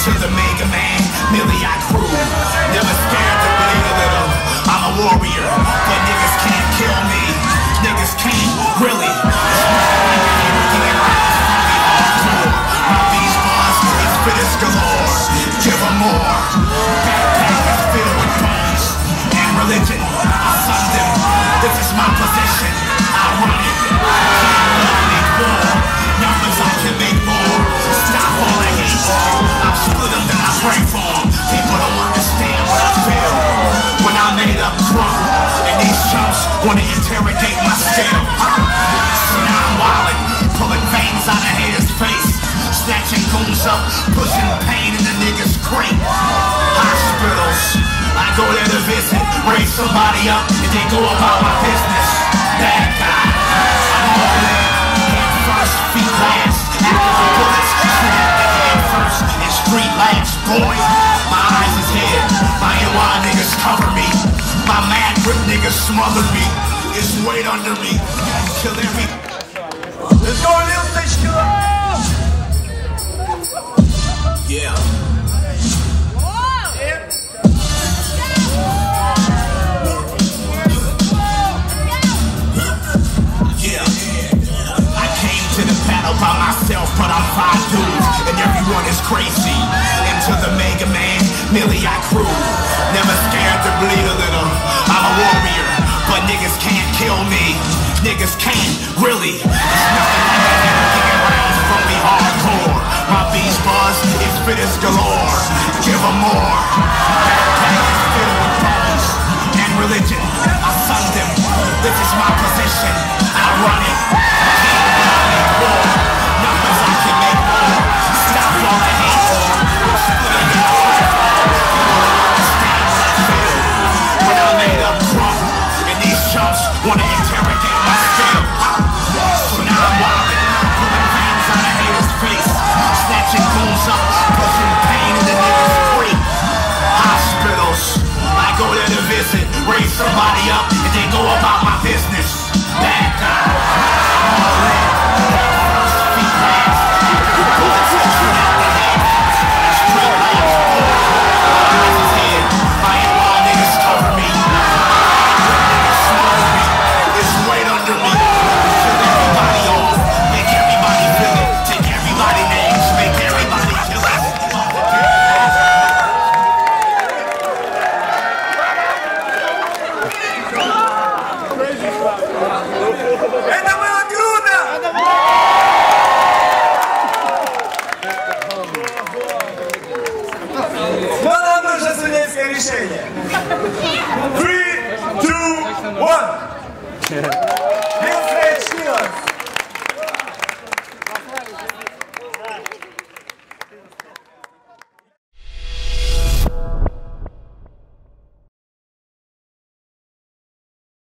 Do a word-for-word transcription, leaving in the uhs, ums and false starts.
to the Mega Man, merely I crew. Never scared to bleed a little. I'm a warrior, but niggas can't kill me. Niggas can't, really. My beast bars, it's fittest galore. Give them more. Backpack is filled with bones and religion. I son them. This is my position. I run it. Can't love me more. Numbers I can make more. Stop all the hate. I'm split them, then I pray for them. People don't understand what I feel when I made up crunk. And these chumps wanna interrogate my skill. So now I'm wildin', pulling veins out of haters' face, snatching goons up, pushing pain in the niggas' crate. Hospitals, I go there to visit, raise somebody up, and then go about my business. Bad guy, I'm all in, head first, feet last. After the bullets, snap the head first, and street last, boy. My eyes is here, my N Y niggas cover me. My mad grip niggas smother me. It's weight under me, kill every. Let's go, Lil Stage Killer! Yeah. Yeah. I came to the battle by myself, but I'm five dudes, and everyone is crazy. Into the Mega Man, merely I crew. Never scared to bleed a little. I'm a warrior, but niggas can't kill me. Niggas can't, really. It's nothing like that ever getting rounds from me hardcore. My beast buzz is fittest galore. Give them more. Backpack is filled with bones and religion. I son them. This is my position. I run it. Can't run it more. Numbers I can make more. Stop all the hate. I'm splitting it all. Understand what I feel when I made up crunk. And these chumps wanna interrogate my skill. So now I'm wildin', pulling veins out of haters' face, snatching goons up, pushing pain in the niggas' free. Hospitals, I go there to visit, raise somebody up,